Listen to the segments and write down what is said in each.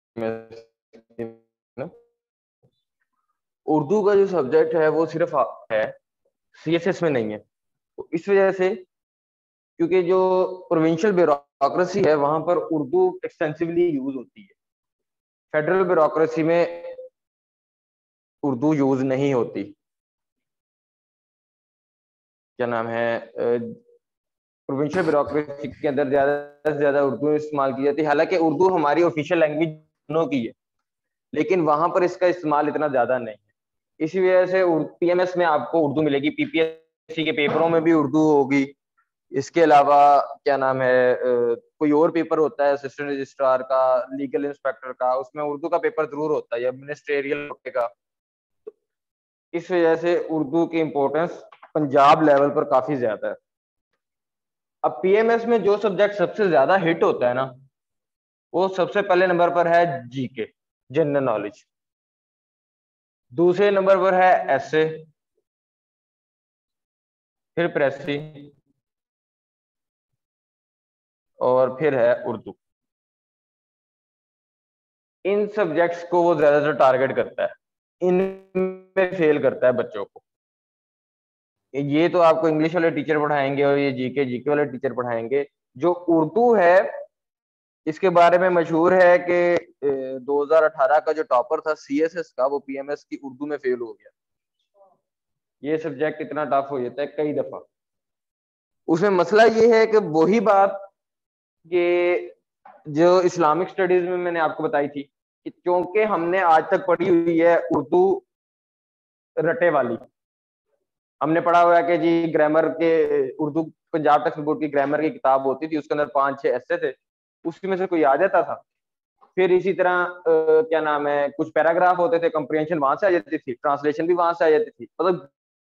उर्दू का जो सब्जेक्ट है वो सिर्फ है, सीएसएस में नहीं है। तो इस वजह से, क्योंकि जो प्रोविंशियल ब्यूरोक्रेसी है वहां पर उर्दू एक्सटेंसिवली यूज होती है, फेडरल ब्यूरोक्रेसी में उर्दू यूज नहीं होती। क्या नाम है, प्रोविंशियल ब्यूरोक्रेसी के अंदर ज्यादा से ज्यादा उर्दू इस्तेमाल की जाती है। हालांकि उर्दू हमारी ऑफिशियल लैंग्वेज दोनों की है, लेकिन वहां पर इसका इस्तेमाल इतना ज्यादा नहीं है। इसी वजह से पीएमएस में आपको उर्दू मिलेगी, पीपीएससी के पेपरों में भी उर्दू होगी। इसके अलावा क्या नाम है, कोई और पेपर होता है असिस्टेंट रजिस्ट्रार का, लीगल इंस्पेक्टर का, उसमें उर्दू का पेपर जरूर होता है, या मिनिस्ट्रियल का। इस वजह से उर्दू की इम्पोर्टेंस पंजाब लेवल पर काफी ज्यादा है। अब पीएमएस में जो सब्जेक्ट सबसे ज्यादा हिट होता है ना, वो सबसे पहले नंबर पर है जीके, जनरल नॉलेज। दूसरे नंबर पर है एसए, फिर प्रेसी, और फिर है उर्दू। इन सब्जेक्ट्स को वो ज्यादातर टारगेट करता है, इनमें फेल करता है बच्चों को। ये तो आपको इंग्लिश वाले टीचर पढ़ाएंगे और ये जीके जीके वाले टीचर पढ़ाएंगे। जो उर्दू है, इसके बारे में मशहूर है कि 2018 का जो टॉपर था सीएसएस का, वो पीएमएस की उर्दू में फेल हो गया। ये सब्जेक्ट इतना टफ हो जाता है कई दफा। उसमें मसला ये है कि वही बात कि जो इस्लामिक स्टडीज में मैंने आपको बताई थी, कि क्योंकि हमने आज तक पढ़ी हुई है उर्दू रटे वाली। हमने पढ़ा हुआ है कि जी ग्रामर के, उर्दू पंजाब टेक्स्ट बोर्ड की ग्रामर की किताब होती थी, उसके अंदर 5-6 ऐसे थे, उसमें से कोई आ जाता था। फिर इसी तरह क्या नाम है, कुछ पैराग्राफ होते थे, कंप्रिहेंशन वहां से आ जाती थी, ट्रांसलेशन भी वहां से आ जाती थी। मतलब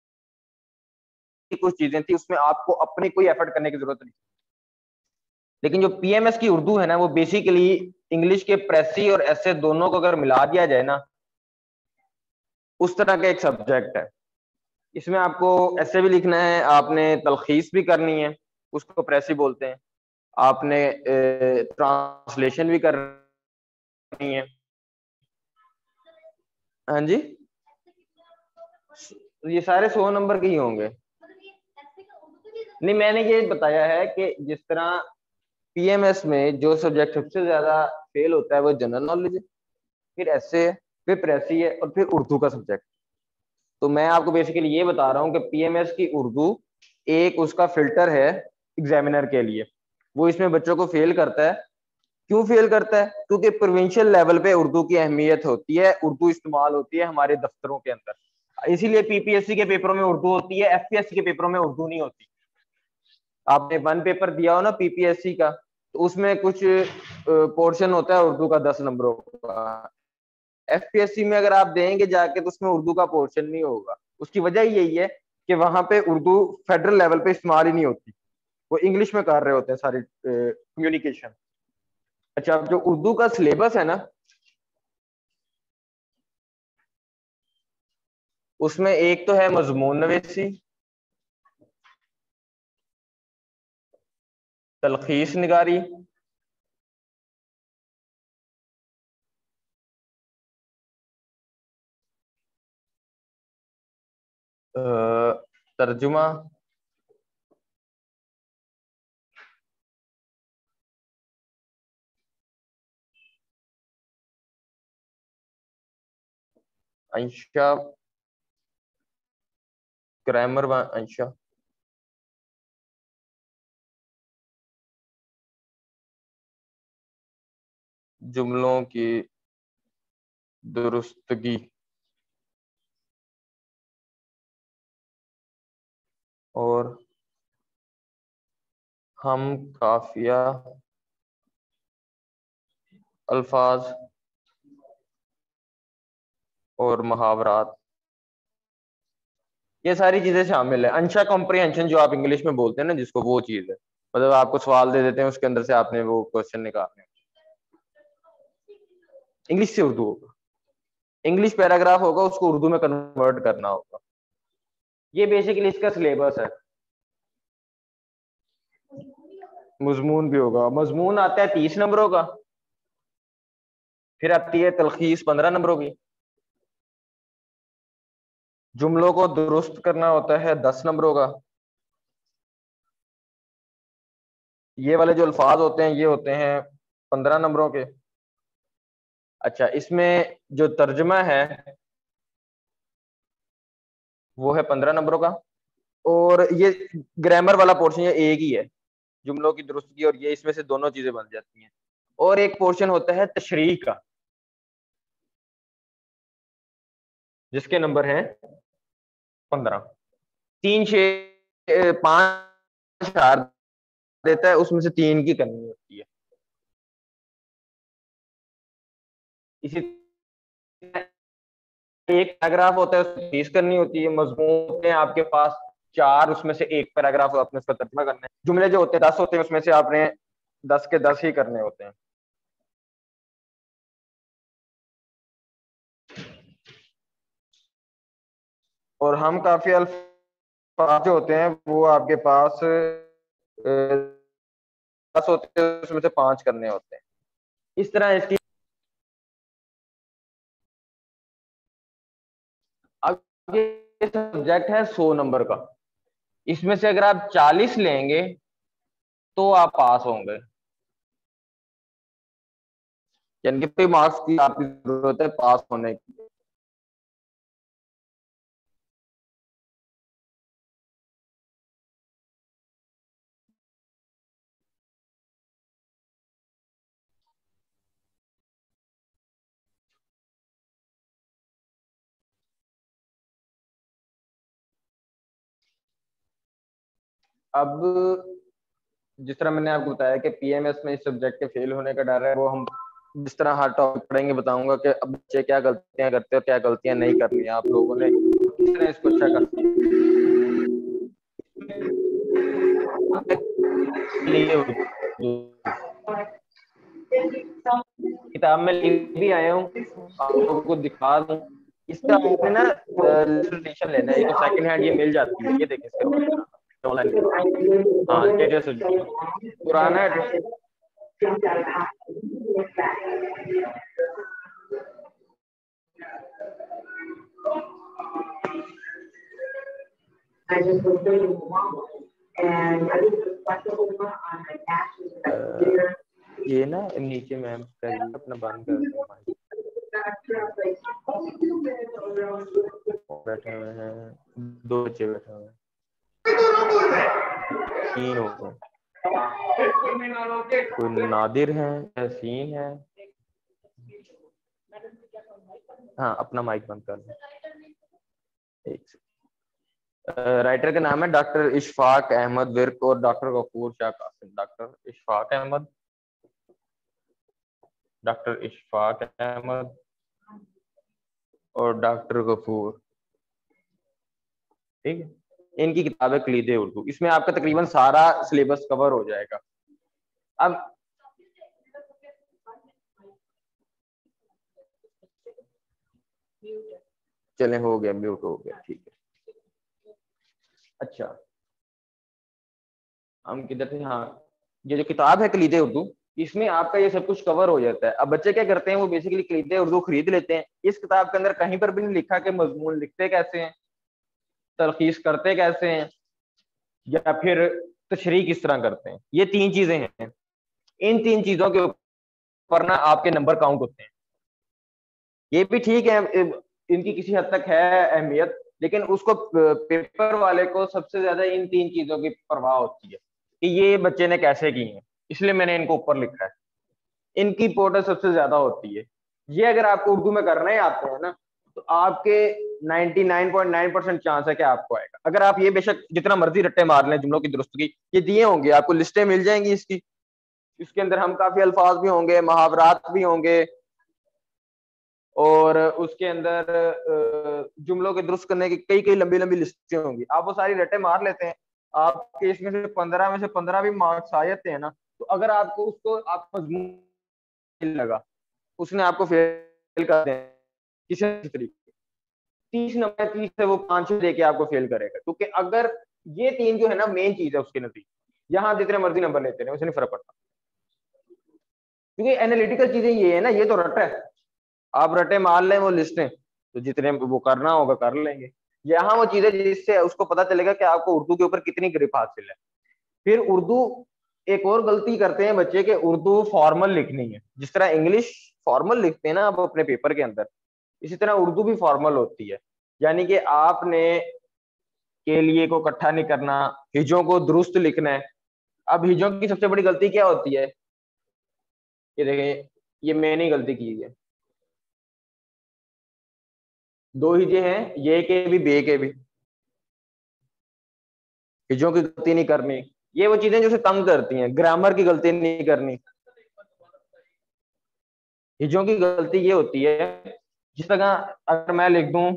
कुछ चीजें थी उसमें आपको अपनी कोई एफर्ट करने की जरूरत नहीं। लेकिन जो पीएमएस की उर्दू है ना, वो बेसिकली इंग्लिश के प्रेसी और ऐसे दोनों को अगर मिला दिया जाए ना, उस तरह का एक सब्जेक्ट है। इसमें आपको ऐसे भी लिखना है, आपने तलखीस भी करनी है, उसको प्रेसी बोलते हैं, आपने ट्रांसलेशन भी करनी है। हाँ जी, ये सारे 100 नंबर के ही होंगे। नहीं, मैंने ये बताया है कि जिस तरह पीएमएस में जो सब्जेक्ट सबसे ज्यादा फेल होता है वो जनरल नॉलेज है, फिर ऐसे है, फिर प्रेसी है, और फिर उर्दू का सब्जेक्ट। तो मैं आपको बेसिकली ये बता रहा हूँ कि पीएमएस की उर्दू एक उसका फिल्टर है एग्जामिनर के लिए। वो इसमें बच्चों को फेल करता है। क्यों फेल करता है? क्योंकि प्रोविंशियल लेवल पे उर्दू की अहमियत होती है, उर्दू इस्तेमाल होती है हमारे दफ्तरों के अंदर। इसीलिए पीपीएससी के पेपरों में उर्दू होती है, एफपीएससी के पेपरों में उर्दू नहीं होती। आपने वन पेपर दिया हो ना पीपीएससी का, तो उसमें कुछ पोर्शन होता है उर्दू का 10 नंबरों का। एफपीएससी में अगर आप देंगे जाके, तो उसमें उर्दू का पोर्शन नहीं होगा। उसकी वजह यही है कि वहां पे उर्दू फेडरल लेवल पे इस्तेमाल ही नहीं होती, वो इंग्लिश में कर रहे होते हैं सारी कम्युनिकेशन। अच्छा, अब जो उर्दू का सिलेबस है ना, उसमें एक तो है मजमून नवेसी, तलखीस निगारी, तर्जुमा, अंशा, ग्रामर व अंशा, जुमलों की दुरुस्तगी, और हम काफिया, अल्फाज और मुहावरात, ये सारी चीजें शामिल है। अंशा कॉम्प्रिहेंशन जो आप इंग्लिश में बोलते हैं ना जिसको, वो चीज है। मतलब आपको सवाल दे देते हैं, उसके अंदर से आपने वो क्वेश्चन निकालने। इंग्लिश से उर्दू होगा, इंग्लिश पैराग्राफ होगा, उसको उर्दू में कन्वर्ट करना होगा। ये बेसिकली इसका सिलेबस है। मजमून भी होगा, मजमून आता है 30 नंबरों का, फिर आती है तलखीस 15 नंबरों की। जुमलों को दुरुस्त करना होता है 10 नंबरों का। ये वाले जो अल्फाज होते हैं ये होते हैं 15 नंबरों के। अच्छा, इसमें जो तर्जमा है वो है 15 नंबरों का। और ये ग्रामर वाला पोर्शन ये एक ही है, जुमलों की दुरुस्ती और ये, इसमें से दोनों चीजें बन जाती हैं। और एक पोर्शन होता है तशरीह का, जिसके नंबर हैं 15। 5 हार देता है, उसमें से 3 की करनी होती है। इसी एक पैराग्राफ होता है, उसमें 30 करनी होती है। मजमून होते हैं आपके पास 4, उसमें से एक पैराग्राफ आपने उसका तर्जुमा करना है। जुमले जो होते हैं 10 होते हैं, उसमें से आपने 10 के 10 ही करने होते हैं। और हम काफी अल्फाज जो होते हैं वो आपके पास 10 होते हैं, उसमें से 5 करने होते हैं। इस तरह इसकी। अब ये सब्जेक्ट है 100 नंबर का, इसमें से अगर आप 40 लेंगे तो आप पास होंगे, यानी कि मार्क्स की आपकी जरूरत है पास होने की। अब जिस तरह मैंने आपको बताया कि पीएमएस में इस सब्जेक्ट के फेल होने का डर है, वो हम जिस तरह हर टॉपिक पढ़ेंगे बताऊंगा कि अब बच्चे क्या गलतियां करते हैं और क्या गलतियां नहीं करनी है, आप लोगों ने किस तरह इसको अच्छा कर किताब में लिख भी आया हूँ, आप लोगों को दिखा दूं। इसका आपने ना एडिशन लेना है, इसको सेकंड हैंड ये मिल जाती है, ये देखिए इसके ऑनलाइन। हाँ, पुराना edition. I just was waiting for mama, and I didn't reflect over on my actions that year. ये ना नीचे मैम अपना बंद कर दें, बैठे हुए हैं 2 बच्चे बैठे हुए हैं, 3 हो गए, कोई नादिर है, यासीन है। हाँ, अपना माइक बंद कर दें। राइटर का नाम है डॉक्टर इशफाक अहमद विर्क और doctor Ghafoor Shah Qasim. Doctor Ishfaq Ahmed, doctor Ishfaq Ahmed और डॉक्टर गफूर, ठीक है। इनकी किताब है कलीदे उर्दू, इसमें आपका तकरीबन सारा सिलेबस कवर हो जाएगा। अब चले, हो गया, म्यूट हो गया, ठीक है। अच्छा, हम किधर थे? हाँ, ये जो किताब है कलीदे उर्दू, इसमें आपका ये सब कुछ कवर हो जाता है। अब बच्चे क्या करते हैं, वो बेसिकली कलीदे उर्दू खरीद लेते हैं। इस किताब के अंदर कहीं पर भी नहीं लिखा कि मजमून लिखते कैसे हैं, तलखीस करते कैसे हैं, या फिर तशरीह किस तरह करते हैं। ये 3 चीजें हैं, इन 3 चीजों के ऊपर ना आपके नंबर काउंट होते हैं। ये भी ठीक है, इनकी किसी हद तक है अहमियत, लेकिन उसको पेपर वाले को सबसे ज्यादा इन 3 चीजों की परवाह होती है कि ये बच्चे ने कैसे की है, इसलिए मैंने इनको ऊपर लिखा है। इनकी इंपॉर्टेंस सबसे ज्यादा होती है। ये अगर आपको उर्दू में करना ही आते हैं ना, तो आपके 99.9% चांस है कि आपको आएगा। अगर आप ये बेशक जितना मर्जी रट्टे मार लें जुमलों की दुरुस्त की, ये दिए होंगे आपको, लिस्टें मिल जाएंगी इसकी, इसके अंदर हम काफी अल्फाज भी होंगे, मुहावरात भी होंगे, और उसके अंदर जुमलों के दुरुस्त करने की कई कई लंबी लंबी लिस्टें होंगी। आप वो सारी रटे मार लेते हैं, आपके इसमें से 15 में से 15 भी मार्क्स आ जाते हैं ना, तो अगर आपको उसको आप मजमून लगा, उसने आपको फेल कर दिया किसी तरीके, 30 नंबर 30 से वो 5 दे के आपको फेल करेगा। क्योंकि अगर ये 3 जो है ना मेन चीज है उसके नजदीक, यहाँ जितने मर्जी नंबर लेते हैं उसे नहीं फर्क पड़ता, क्योंकि एनालिटिकल चीजें ये है ना, ये तो रट है, आप रटे मार लें वो लिस्टें, तो जितने वो करना होगा कर लेंगे। यहाँ वो चीजें जिससे उसको पता चलेगा कि आपको उर्दू के ऊपर कितनी ग्रिप हासिल है। फिर उर्दू, एक और गलती करते हैं बच्चे के, उर्दू फॉर्मल लिखनी है। जिस तरह इंग्लिश फॉर्मल लिखते हैं ना आप अपने पेपर के अंदर, इसी तरह उर्दू भी फॉर्मल होती है। यानी कि आपने के लिए को इकट्ठा नहीं करना, हिजों को दुरुस्त लिखना है। अब हिजों की सबसे बड़ी गलती क्या होती है, ये देखें, ये मैंने ही गलती की है। दो हिजे हैं, ये के भी बे के भी, हिजों की गलती नहीं करनी। ये वो चीजें जो उसे तंग करती हैं, ग्रामर की गलती नहीं करनी। हिजों की गलती ये होती है, जिस तरह अगर मैं लिख दूं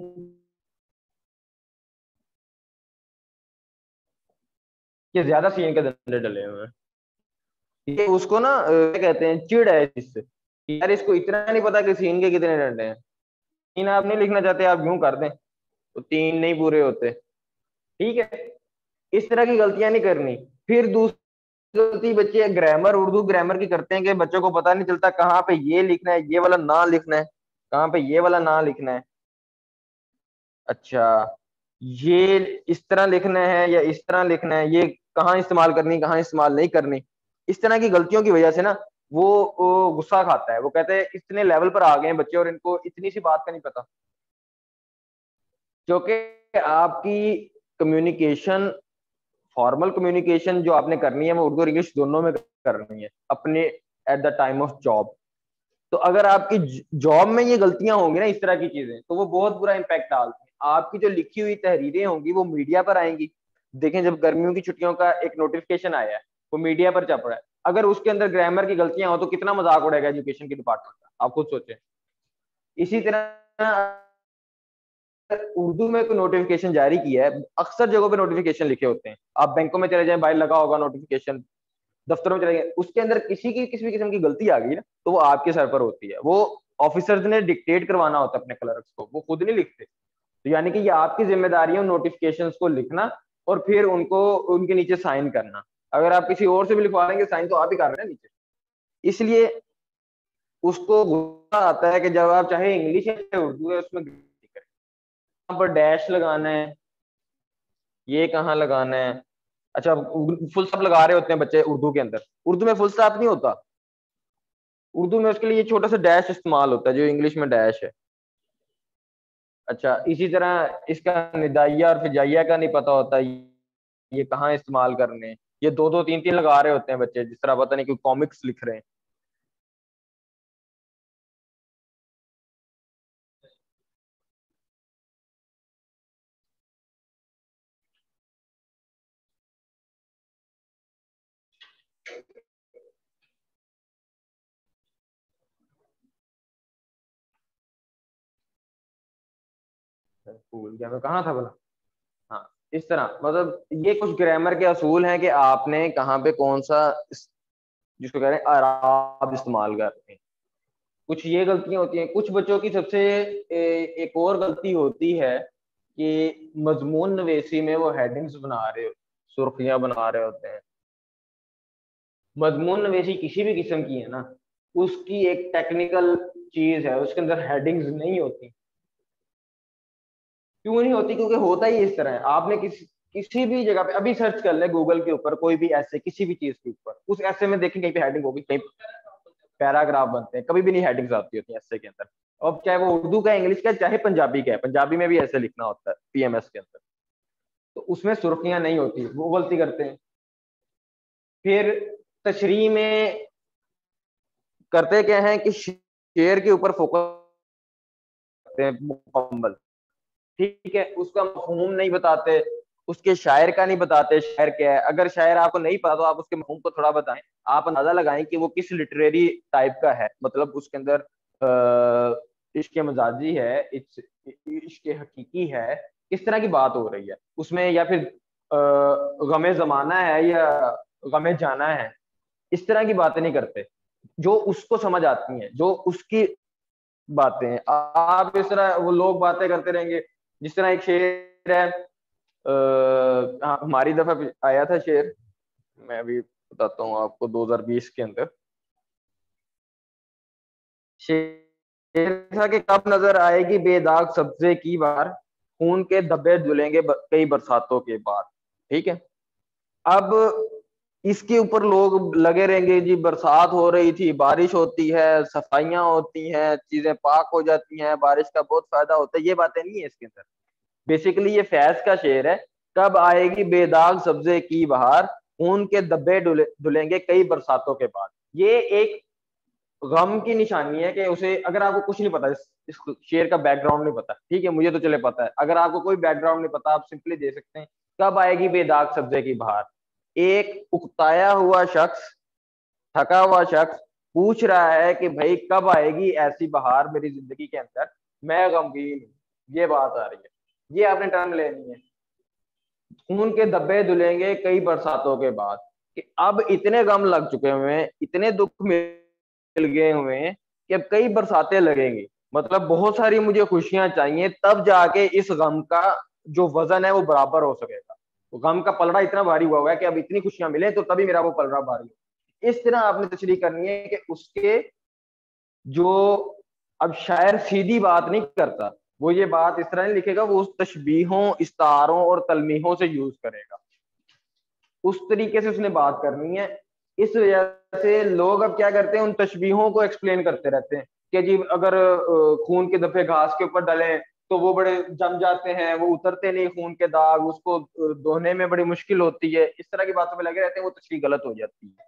कि ज्यादा सीन के डंडे डले हुए हैं, ये उसको ना क्या कहते हैं, चिढ़ है इससे कि यार इसको इतना नहीं पता कि सीन के कितने डंडे हैं। तीन आप नहीं लिखना चाहते, आप यूं कर दें तो तीन नहीं पूरे होते। ठीक है, इस तरह की गलतियां नहीं करनी। फिर दूसरी गलती बच्चे ग्रामर, उर्दू ग्रामर की करते हैं कि बच्चों को पता नहीं चलता कहाँ पे ये लिखना है, ये वाला ना लिखना है, कहाँ पे ये वाला ना लिखना है। अच्छा, ये इस तरह लिखना है या इस तरह लिखना है, ये कहाँ इस्तेमाल करनी कहाँ इस्तेमाल नहीं करनी। इस तरह की गलतियों की वजह से ना वो गुस्सा खाता है। वो कहते हैं इतने लेवल पर आ गए हैं बच्चे और इनको इतनी सी बात का नहीं पता। क्योंकि आपकी कम्युनिकेशन, फॉर्मल कम्युनिकेशन जो आपने करनी है वो उर्दू और इंग्लिश दोनों में करनी है अपने at the time of job. तो अगर आपकी जॉब में ये गलतियां होंगी ना, इस तरह की चीजें, तो वो बहुत बुरा इंपैक्ट डालती हैं। आपकी जो लिखी हुई तहरीरें होंगी वो मीडिया पर आएंगी। देखें, जब गर्मियों की छुट्टियों का एक नोटिफिकेशन आया है, वो मीडिया पर छप रहा है, अगर उसके अंदर ग्रामर की गलतियां हो तो कितना मजाक उड़ेगा एजुकेशन के डिपार्टमेंट का, आप खुद सोचें। इसी तरह उर्दू में कोई नोटिफिकेशन जारी किया है, अक्सर जगहों पे नोटिफिकेशन लिखे होते हैं, आप बैंकों में चले जाएं, बाहर लगा होगा नोटिफिकेशन, दफ्तरों में चले गए, उसके अंदर किसी भी किस्म की गलती आ गई ना, तो वो आपके सर पर होती है। वो ऑफिसर्स ने डिक्टेट करवाना होता है अपने क्लर्क्स को, वो खुद नहीं लिखते। तो यानी कि ये आपकी जिम्मेदारी है नोटिफिकेशंस को लिखना और फिर उनको उनके नीचे साइन करना। अगर आप किसी और से भी लिखवा लेंगे साइन, तो आप ही कर रहे हैं नीचे। इसलिए उसको गुस्सा आता है कि जब आप चाहे इंग्लिश है चाहे उर्दू है उसमें गलती करें। यहाँ पर डैश लगाना है, ये कहाँ लगाना है। अच्छा, फुल स्टॉप लगा रहे होते हैं बच्चे उर्दू के अंदर, उर्दू में फुल स्टॉप नहीं होता। उर्दू में उसके लिए ये छोटा सा डैश इस्तेमाल होता है जो इंग्लिश में डैश है। अच्छा, इसी तरह इसका निदाइया और फिजाइया का नहीं पता होता, ये कहाँ इस्तेमाल करने हैं। ये दो दो तीन तीन लगा रहे होते हैं बच्चे, जिस तरह पता नहीं कोई कॉमिक्स लिख रहे हैं। भूल गया मैं कहाँ था भला। हाँ, इस तरह मतलब ये कुछ ग्रामर के असूल हैं कि आपने कहाँ पे कौन सा जिसको कह रहे हैं अराब इस्तेमाल करते हैं। कुछ ये गलतियां होती हैं। कुछ बच्चों की सबसे एक और गलती होती है कि मजमून नवेसी में वो हेडिंग्स बना रहे हो, सुर्खियां बना रहे होते हैं। मजमून नवेसी किसी भी किस्म की है ना, उसकी एक टेक्निकल चीज है, उसके अंदर हेडिंग्स नहीं होती। क्यों नहीं होती? क्योंकि होता ही इस तरह है। आपने किसी भी जगह पे अभी सर्च कर ले गूगल के ऊपर, कोई भी ऐसे किसी भी चीज के ऊपर, उस ऐसे में देखें कहीं पे हेडिंग होगी, कहीं पैराग्राफ बनते हैं, कभी भी नहीं हेडिंग्स आती होती हैं ऐसे के अंदर। अब चाहे वो उर्दू का, इंग्लिश का, चाहे पंजाबी का है, पंजाबी में भी ऐसे लिखना होता है पीएमएस के अंदर, तो उसमें सुर्खियां नहीं होती, वो गलती करते हैं। फिर तशरीह में करते क्या है कि शेर के ऊपर फोकस करते हैं मुकम्मल। ठीक है, उसका मफहूम नहीं बताते, उसके शायर का नहीं बताते शायर क्या है। अगर शायर आपको नहीं पता तो आप उसके मफहूम को थोड़ा बताएं, आप अंदाजा लगाएं कि वो किस लिटरेरी टाइप का है, मतलब उसके अंदर इश्क मजाजी है, इश्क हकीकी है, किस तरह की बात हो रही है उसमें, या फिर गमे जमाना है या गमे जाना है। इस तरह की बातें नहीं करते जो उसको समझ आती हैं, जो उसकी बातें हैं। आप इस तरह वो लोग बातें करते रहेंगे। जिस तरह एक शेर है, हाँ, हमारी दफा आया था शेर, मैं अभी बताता हूँ आपको, 2020 के अंदर शेर था कि कब नजर आएगी बेदाग सब्जे की बार, खून के धब्बे धुलेंगे कई बरसातों के बाद। ठीक है, अब इसके ऊपर लोग लगे रहेंगे जी, बरसात हो रही थी, बारिश होती है, सफाइयां होती हैं, चीजें पाक हो जाती हैं, बारिश का बहुत फायदा होता है, ये बातें नहीं है इसके अंदर। बेसिकली ये फैज का शेर है, कब आएगी बेदाग सब्जे की बहार, खून के धब्बे धुलेंगे कई बरसातों के बाद। ये एक गम की निशानी है कि उसे, अगर आपको कुछ नहीं पता इस शेर का बैकग्राउंड नहीं पता, ठीक है, मुझे तो चले पता है, अगर आपको कोई बैकग्राउंड नहीं पता आप सिंपली दे सकते हैं, कब आएगी बेदाग सब्जे की बहार। एक उकताया हुआ शख्स, थका हुआ शख्स पूछ रहा है कि भाई कब आएगी ऐसी बहार मेरी जिंदगी के अंदर, मैं गमगीन हूं, ये बात आ रही है, ये आपने टर्म लेनी है। खून के धब्बे धुलेंगे कई बरसातों के बाद, कि अब इतने गम लग चुके हुए हैं, इतने दुख मिल गए हुए हैं कि अब कई बरसातें लगेंगी, मतलब बहुत सारी मुझे खुशियां चाहिए तब जाके इस गम का जो वजन है वो बराबर हो सकेगा। तो गम का पलड़ा इतना भारी हुआ है कि अब इतनी खुशियां मिले तो तभी मेरा वो पलड़ा भारी हो। इस तरह आपने तशरीह करनी है कि उसके जो, अब शायर सीधी बात नहीं करता, वो ये बात इस तरह नहीं लिखेगा, वो उस तशबीहों, इस्तारों और तलमीहों से यूज करेगा, उस तरीके से उसने बात करनी है। इस वजह से लोग अब क्या करते हैं, उन तशबीहों को एक्सप्लेन करते रहते हैं कि जी अगर खून के धब्बे घास के ऊपर डले तो वो बड़े जम जाते हैं, वो उतरते नहीं खून के दाग, उसको धोने में बड़ी मुश्किल होती है, इस तरह की बातों में लगे रहते हैं, वो तशरीह गलत हो जाती है।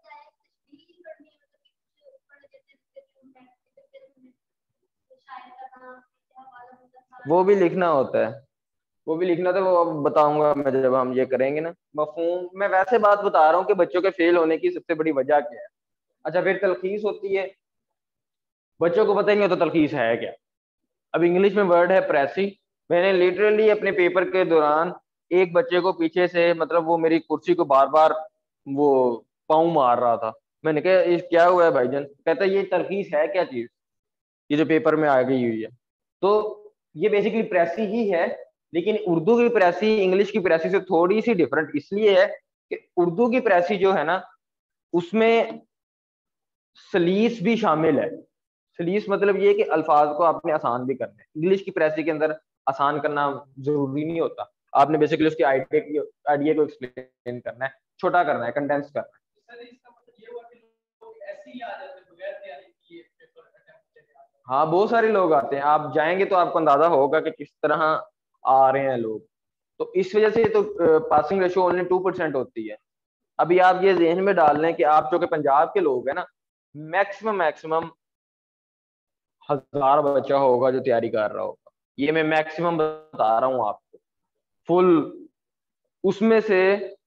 वो भी लिखना होता है, वो भी लिखना था, वो अब बताऊंगा मैं जब हम ये करेंगे ना मफहूम। मैं वैसे बात बता रहा हूँ कि बच्चों के फेल होने की सबसे बड़ी वजह क्या है। अच्छा, फिर तलखीस होती है, बच्चों को पता ही नहीं होता तलखीस है क्या। अब इंग्लिश में वर्ड है प्रेसी। मैंने लिटरली अपने पेपर के दौरान एक बच्चे को पीछे से, मतलब वो मेरी कुर्सी को बार बार वो पाँव मार रहा था, मैंने कहा ये क्या हुआ है भाईजान, कहता है ये तलखीस है क्या चीज, ये जो पेपर में आ गई हुई है। तो ये बेसिकली प्रेसी ही है, लेकिन उर्दू की प्रेसी इंग्लिश की प्रेसी से थोड़ी सी डिफरेंट इसलिए है कि उर्दू की प्रेसी जो है ना, उसमें सलीस भी शामिल है। सलीस मतलब ये कि अल्फाज को आपने आसान भी करना है, इंग्लिश की प्रेसी के अंदर आसान करना जरूरी नहीं होता, आपने बेसिकली उसके आइडिया को एक्सप्लेन करना है, छोटा करना है, कंडेंस करना है। हाँ, बहुत सारे लोग आते हैं, आप जाएंगे तो आपको अंदाजा होगा कि किस तरह आ रहे हैं लोग। तो इस वजह से तो पासिंग रेशो ओनली 2% होती है। अभी आप ये जहन में डाल लें कि आप जो कि पंजाब के लोग हैं ना, मैक्सिमम मैक्सिमम 1000 बच्चा होगा जो तैयारी कर रहा होगा, ये मैं मैक्सिमम बता रहा हूँ आपको, फुल। उसमें से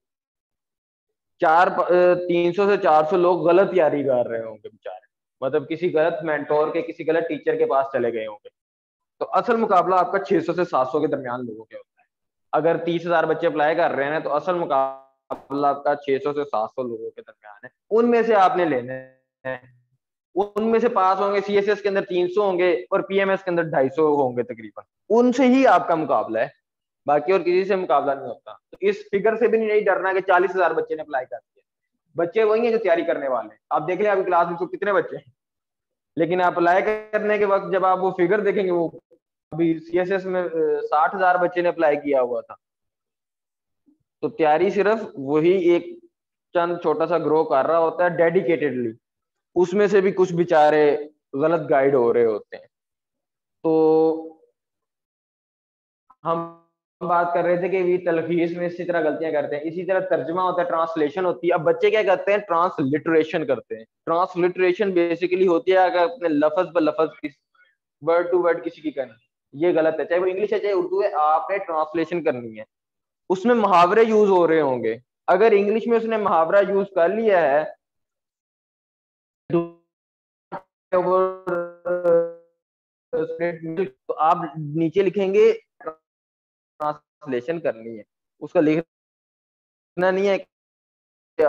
300 से 400 लोग गलत तैयारी कर रहे होंगे बेचारे, मतलब किसी गलत मेंटोर के, किसी गलत टीचर के पास चले गए होंगे। तो असल मुकाबला आपका 600 से 700 के दरमियान लोगों के होता है। अगर 30,000 बच्चे अप्लाई कर रहे हैं तो असल मुकाबला आपका 600 से 700 लोगों के दरमियान है, उनमें से आपने लेने हैं। उनमें से पास होंगे, सीएसएस के अंदर 300 होंगे और पीएमएस के अंदर 250 होंगे तकरीबन, उनसे ही आपका मुकाबला है, बाकी और किसी से मुकाबला नहीं होता। तो इस फिगर से भी नहीं डरना कि 40,000 बच्चे ने अप्लाई कर दिया, बच्चे वही हैं जो तैयारी करने वाले हैं। आप देख लें आपकी क्लास में तो कितने बच्चे हैं, लेकिन आप अप्लाई करने के वक्त जब आप वो फिगर देखेंगे, वो अभी सीएसएस में 60,000 बच्चे ने अप्लाई किया हुआ था। तो तैयारी सिर्फ वही एक चंद छोटा सा ग्रो कर रहा होता है डेडिकेटेडली, उसमें से भी कुछ बेचारे गलत गाइड हो रहे होते हैं। तो हम बात कर रहे थे कि भी तलखीस में इसी तरह गलतियां करते हैं, इसी तरह तर्जमा होता है, ट्रांसलेशन होती है। अब बच्चे क्या करते हैं, ट्रांसलिटरेशन करते हैं। ट्रांसलिटरेशन बेसिकली होती है अगर अपने लफज ब लफज, वर्ड टू वर्ड किसी की करनी, ये गलत है, चाहे वो इंग्लिश है चाहे उर्दू है, आपने ट्रांसलेशन करनी है। उसमें मुहावरे यूज हो रहे होंगे, अगर इंग्लिश में उसने मुहावरा यूज कर लिया है तो आप नीचे लिखेंगे ट्रांसलेशन करनी है, उसका लिखना नहीं है कि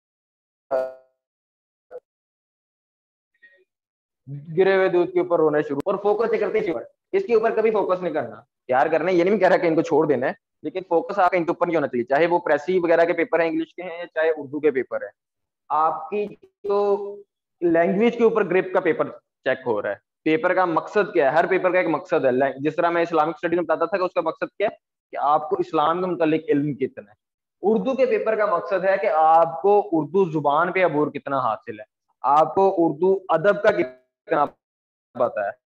गिरे हुए दूध के ऊपर रोना शुरू, और फोकस करते हैं इसके ऊपर कभी फोकस नहीं करना। तैयार करना है, ये नहीं कह रहा कि इनको छोड़ देना है, लेकिन फोकस आपका इनके ऊपर नहीं होना चाहिए, चाहे वो प्रेसी वगैरह के पेपर है इंग्लिश के हैं चाहे उर्दू के पेपर है। आपकी जो लैंग्वेज के ऊपर ग्रिप का पेपर चेक हो रहा है, पेपर का मकसद क्या है, हर पेपर का एक मकसद है। जिस तरह मैं इस्लामिक स्टडी में बताता था कि उसका मकसद क्या है कि आपको इस्लाम के मुतालिक इल्म कितना है, उर्दू के पेपर का मकसद है कि आपको उर्दू जुबान पे अबूर कितना हासिल है, आपको उर्दू अदब का कितना पता है।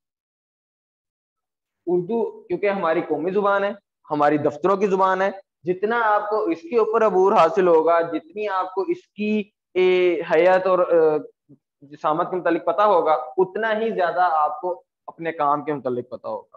उर्दू क्योंकि हमारी कौमी जुबान है, हमारी दफ्तरों की जुबान है, जितना आपको इसके ऊपर अबूर हासिल होगा, जितनी आपको इसकी हयात और जिसामत के मुतालिक पता होगा, उतना ही ज्यादा आपको अपने काम के मुतालिक पता होगा।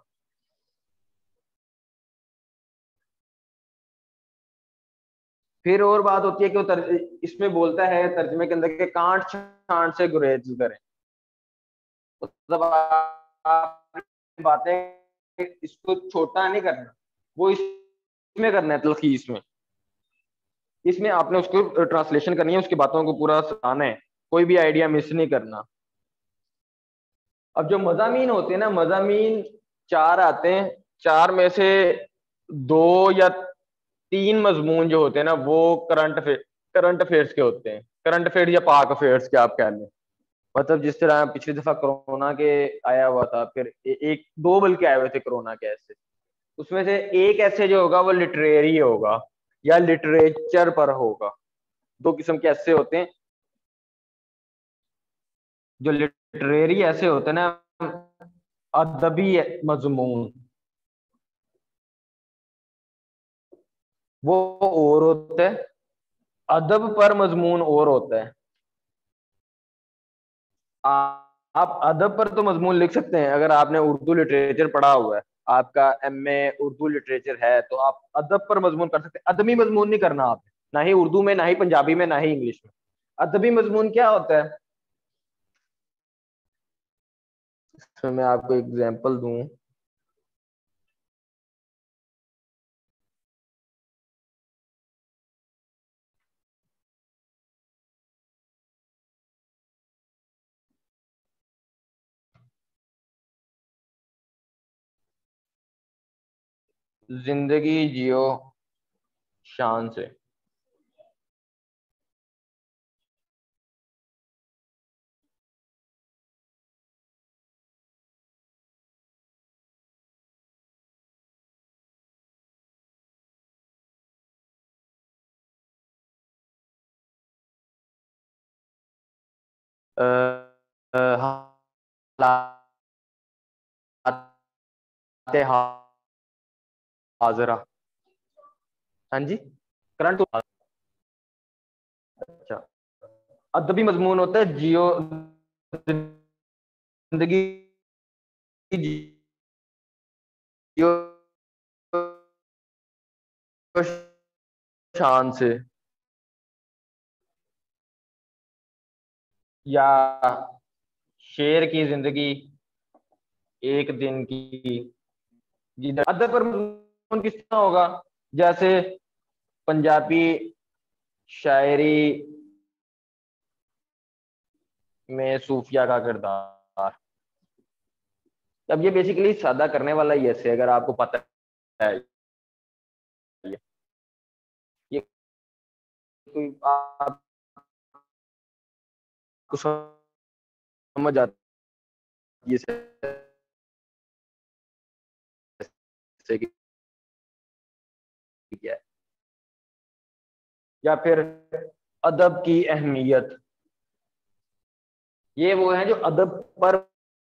फिर और बात होती है कि वो इसमें बोलता है तर्जमे के अंदर के कांट छांट से गुरेज करें। मतलब आप बातें इसको छोटा नहीं करना, वो इसमें करना है, तलखीस में, इसमें आपने उसको ट्रांसलेशन करनी है, उसकी बातों को पूरा सुनाना है, कोई भी आइडिया मिस नहीं करना। अब जो मजामीन होते हैं ना, मजामीन चार आते हैं, चार में से दो या तीन मजमून जो होते हैं ना वो करंट अफेयर्स के होते हैं, करंट अफेयर या पाक अफेयर्स के आप कह लें। मतलब जिस तरह पिछली दफा कोरोना के आया हुआ था, फिर एक दो बल्कि आए हुए थे कोरोना के ऐसे, उसमें से एक ऐसे जो होगा वो लिटरेरी होगा या लिटरेचर पर होगा। दो किस्म के ऐसे होते हैं, जो लिटरेरी ऐसे होते हैं ना, अदबी मजमून, वो और होता है, अदब पर मजमून और होता है। आप अदब पर तो मजमून लिख सकते हैं, अगर आपने उर्दू लिटरेचर पढ़ा हुआ है, आपका एमए उर्दू लिटरेचर है, तो आप अदब पर मजमून कर सकते हैं। अदबी मजमून नहीं करना आपने, ना ही उर्दू में, ना ही पंजाबी में, ना ही इंग्लिश में। अदबी मजमून क्या होता है, इसमें मैं आपको एग्जांपल दूं। जिंदगी जियो शान से। हाजरा, हाँ जी, करंट। अच्छा, अदबी मजमून होता है जियो, जिंदगी जियो शान से, या शेर की जिंदगी एक दिन की। जिधर अदब पर मजमून किस तरह होगा, जैसे पंजाबी शायरी में सूफिया का किरदार। अब ये बेसिकली सादा करने वाला ही ऐसे, अगर आपको पता है ये कोई आपको समझ आती है से कि क्या है, या फिर अदब की अहमियत, ये वो है जो अदब पर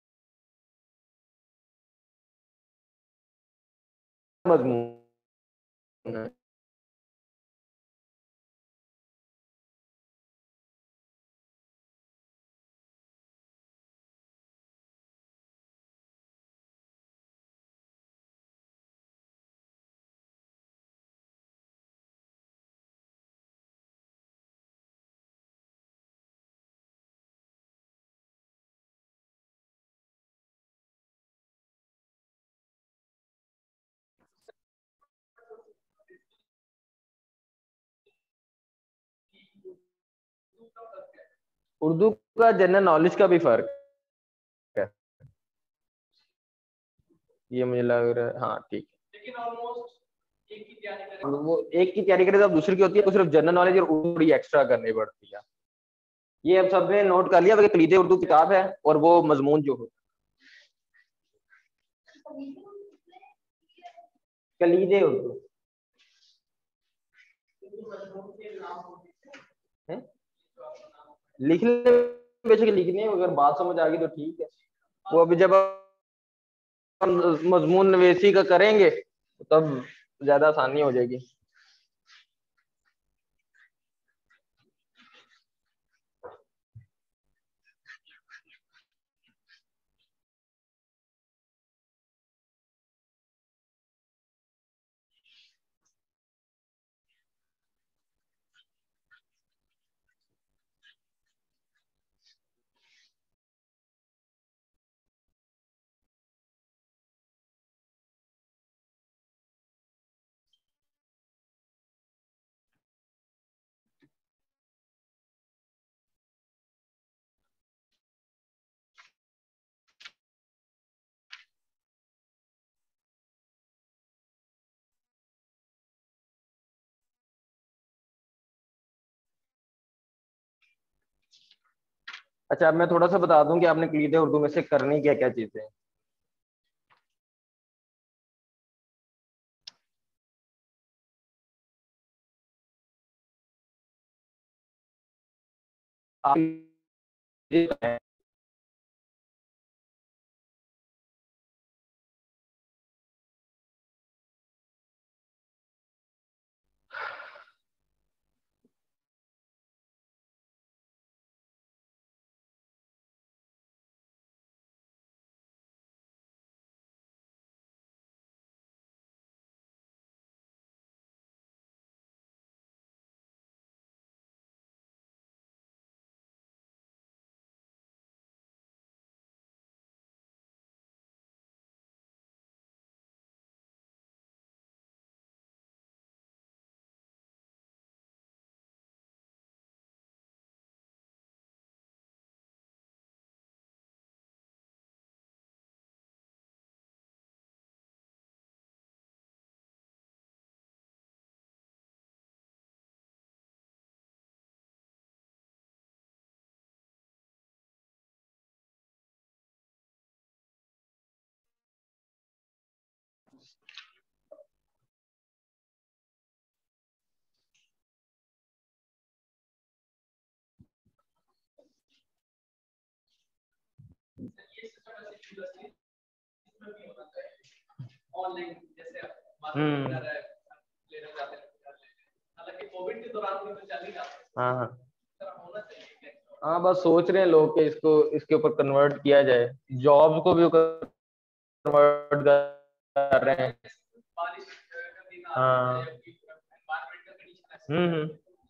मजमून है। उर्दू का जनरल नॉलेज का भी फर्क है, ये मुझे लग रहा है, हाँ ठीक है। वो एक की तैयारी करे तो दूसरी की होती है, तो सिर्फ जनरल नॉलेज और उर्दू एक्स्ट्रा करनी पड़ती है। ये अब सबने नोट कर लिया कि कलीदे उर्दू किताब है और वो मजमून जो हो, कलीदे उर्दू है, लिखने बेशक लिखने, अगर बात समझ आ गई तो ठीक है। वो अभी जब हम मजमून नवेसी का करेंगे तब ज्यादा आसानी हो जाएगी। अच्छा, अब मैं थोड़ा सा बता दूं कि आपने कलीदे उर्दू में से करनी क्या क्या चीजें हैं। आप हम्म, हाँ हाँ हाँ, बस सोच रहे हैं लोग कि इसको इसके ऊपर कन्वर्ट किया जाए, जॉब्स को भी कन्वर्ट कर रहे हैं। हाँ हम्म,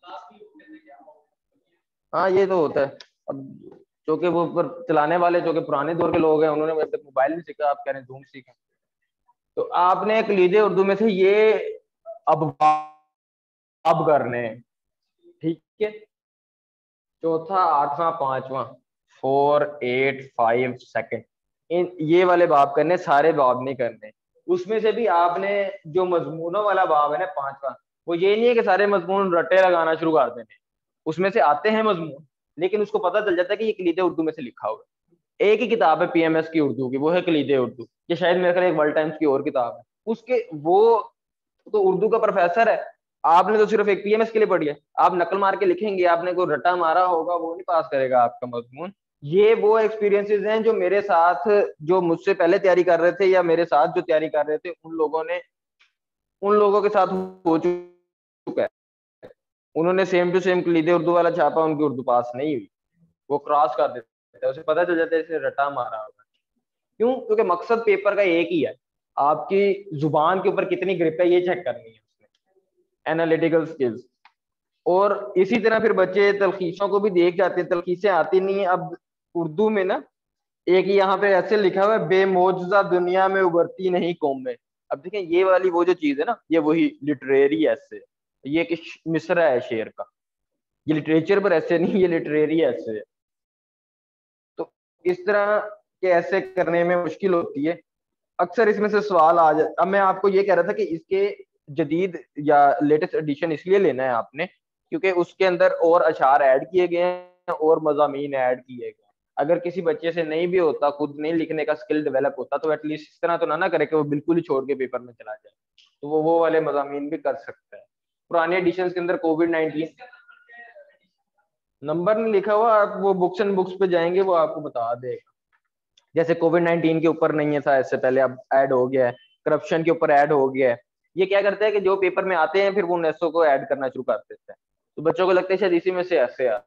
हाँ ये तो होता है। अब जो कि वो पर चलाने वाले जो कि पुराने दौर के लोग हैं, उन्होंने अभी तक मोबाइल नहीं सीखा, आप कह रहे हैं जूम सीखा। तो आपने एक लीजिए उर्दू में से ये अब करने हैं, ठीक है। चौथा, आठवां, पांचवा, 4, 8, 5 सेकंड, इन ये वाले बाब करने, सारे बाब नहीं करने। उसमें से भी आपने जो मजमूनों वाला बाब है ना, पांचवा, वो ये नहीं है कि सारे मजमून रटे लगाना शुरू कर देने। उसमें से आते हैं मजमून, लेकिन उसको पता चल जाता है कि ये कलीदे उर्दू में से लिखा हुआ है। एक ही किताब है पीएमएस की उर्दू की, वो है कलीदे उर्दू। ये शायद मेरे ख्याल एक वर्ल्ड टाइम्स की और किताब है उसके, वो तो उर्दू का प्रोफेसर है। आपने तो सिर्फ एक पीएमएस के लिए पढ़ी है। आप नकल मार के लिखेंगे, आपने कोई रट्टा मारा होगा, वो नहीं पास करेगा आपका मजमून। ये वो एक्सपीरियंसेस हैं जो मेरे साथ, जो मुझसे पहले तैयारी कर रहे थे या मेरे साथ जो तैयारी कर रहे थे, उन लोगों के साथ हो चुका है। उन्होंने सेम टू सेम कलीदे उर्दू वाला छापा, उनकी उर्दू पास नहीं हुई। वो क्रॉस कर देते हैं, उसे पता चल जाता है इसे रटा मारा होगा। क्यों? क्योंकि मकसद पेपर का एक ही है, आपकी जुबान के ऊपर कितनी ग्रिप है ये चेक करनी है उसमें, एनालिटिकल स्किल्स। और इसी तरह फिर बच्चे तलखीसों को भी देख जाते हैं, तलखीसें आती नहीं है। अब उर्दू में ना एक यहाँ पे ऐसे लिखा हुआ है, बेमौजजा दुनिया में उभरती नहीं कौमें। अब देखें ये वाली वो जो चीज है ना, ये वही लिटरेरी ऐसे, ये एक मिसरा है शेर का। ये लिटरेचर पर ऐसे नहीं, ये लिटरेरी ऐसे है। तो इस तरह के ऐसे करने में मुश्किल होती है। अक्सर इसमें से सवाल आ जाता। अब मैं आपको ये कह रहा था कि इसके जदीद या लेटेस्ट एडिशन इसलिए लेना है आपने, क्योंकि उसके अंदर और अशार ऐड किए गए हैं और मजामीन ऐड किए गए हैं। अगर किसी बच्चे से नहीं भी होता, खुद नहीं लिखने का स्किल डेवलप होता, तो एटलीस्ट इस तरह तो ना करे कि वो बिल्कुल ही छोड़ के पेपर में चला जाए। तो वो वाले मज़ामीन भी कर सकता है। पुराने एडिशन के अंदर कोविड-19 नंबर नहीं लिखा हुआ, आप वो बुक्स एंड बुक्स पे जाएंगे, वो आपको बता देगा। जैसे कोविड-19 के ऊपर नहीं था इससे पहले, अब ऐड हो गया है। करप्शन के ऊपर ऐड हो गया है। ये क्या करता है कि जो पेपर में आते हैं फिर वो नेसो को ऐड करना शुरू कर देते हैं, तो बच्चों को लगता है शायद इसी में से ऐसे आ।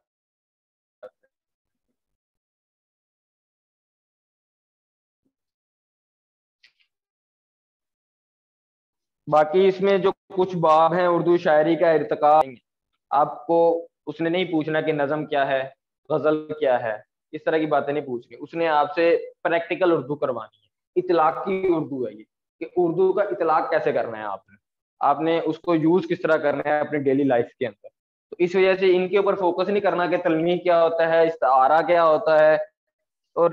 बाकी इसमें जो कुछ बाब हैं उर्दू शायरी का इर्तिका, आपको उसने नहीं पूछना कि नज़म क्या है, गजल क्या है, इस तरह की बातें नहीं पूछनी। उसने आपसे प्रैक्टिकल उर्दू करवानी है, इतलाक की उर्दू है ये, कि उर्दू का इतलाक कैसे करना है आपने, आपने उसको यूज किस तरह करना है अपनी डेली लाइफ के अंदर। तो इस वजह से इनके ऊपर फोकस नहीं करना कि तलमीह क्या होता है, इस्तारा क्या होता है, और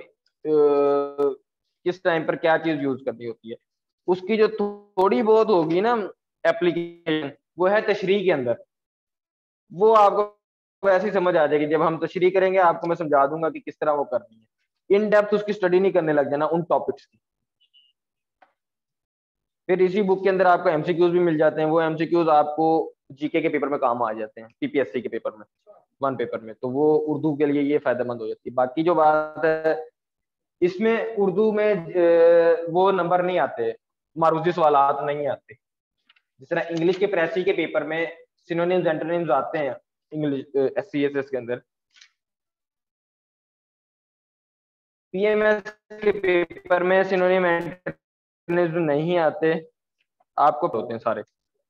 किस टाइम पर क्या चीज यूज करनी होती है। उसकी जो थोड़ी बहुत होगी ना एप्लीकेशन, वो है तशरीह के अंदर। वो आपको ऐसे ही समझ आ जाएगी, जब हम तशरीह करेंगे आपको मैं समझा दूंगा कि किस तरह वो करनी है। इन डेप्थ उसकी स्टडी नहीं करने लग जाना उन टॉपिक्स की। फिर इसी बुक के अंदर आपको एमसीक्यूज भी मिल जाते हैं, वो एमसीक्यूज आपको जीके के पेपर में काम आ जाते हैं, पीपीएससी के पेपर में, वन पेपर में, तो वो उर्दू के लिए ये फायदेमंद हो जाती है। बाकी जो बात है, इसमें उर्दू में वो नंबर नहीं आते, मारूजी सवालात नहीं आते। जिस तरह इंग्लिश के प्रेसी के पेपर में सिनोनिम्स एंटोनिम्स आते हैं, इंग्लिश एससीएसएस के अंदर, पीएमएस के पेपर में सिनोनिम एंटोनिम्स नहीं आते, आपको होते हैं सारे।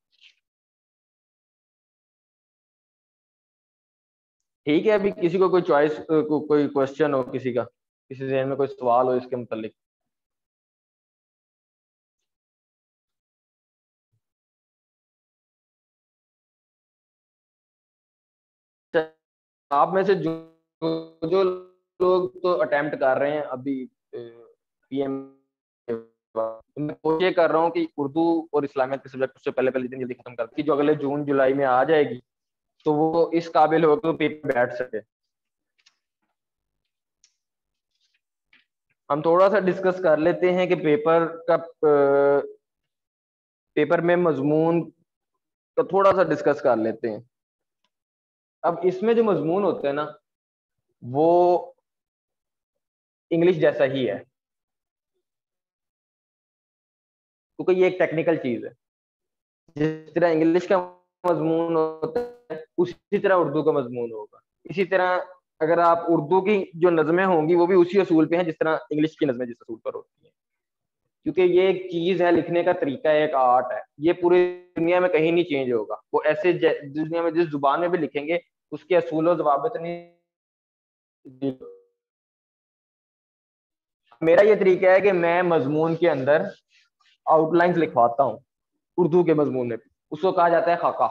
ठीक है, अभी किसी को कोई चॉइस, कोई क्वेश्चन हो किसी का, किसी जहन में कोई सवाल हो इसके मुतालिक। आप में से जो जो लोग तो अटेम्प्ट कर रहे हैं अभी पीएम, मैं कोशिश कर रहा हूँ कि उर्दू और इस्लामियत के सब्जेक्ट उससे पहले पहले दिन जल्दी खत्म कर दी, जो अगले जून जुलाई में आ जाएगी, तो वो इस काबिल हो कि पेपर बैठ सके। हम थोड़ा सा डिस्कस कर लेते हैं कि पेपर में मजमून का थोड़ा सा डिस्कस कर लेते हैं। अब इसमें जो मजमून होते हैं ना, वो इंग्लिश जैसा ही है, क्योंकि ये एक टेक्निकल चीज है। जिस तरह इंग्लिश का मजमून होता है उसी तरह उर्दू का मजमून होगा। इसी तरह अगर आप उर्दू की जो नज़में होंगी वो भी उसी असूल पे हैं जिस तरह इंग्लिश की नज़में जिस असूल पर होती हैं, क्योंकि ये एक चीज है, लिखने का तरीका है, एक आर्ट है, ये पूरी दुनिया में कहीं नहीं चेंज होगा। वो ऐसे दुनिया में जिस जुबान में भी लिखेंगे उसके असूल जवाबित नहीं। मेरा ये तरीका है कि मैं मजमून के अंदर आउटलाइंस लिखवाता हूँ, उर्दू के मजमून में उसको कहा जाता है खाका।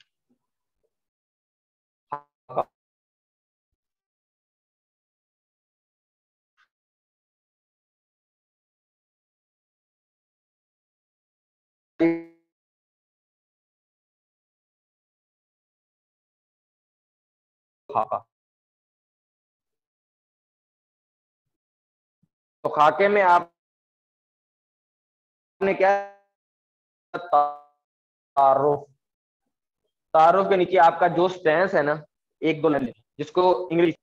खाका, तो खाके में आपने क्या, तारुफ, तारुफ के नीचे आपका जो स्टेंस है ना, एक दो लाइन जिसको इंग्लिश